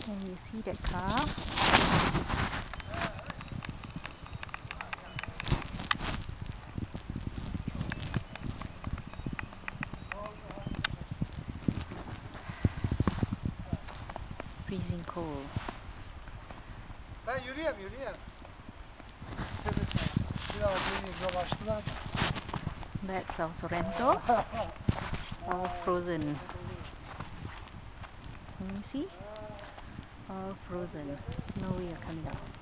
And you see that car? Freezing cold. Ben yürüyeyim. Biraz beni yavaştılar. That's our Sorento. All frozen. Can you see? All frozen. No way of coming out.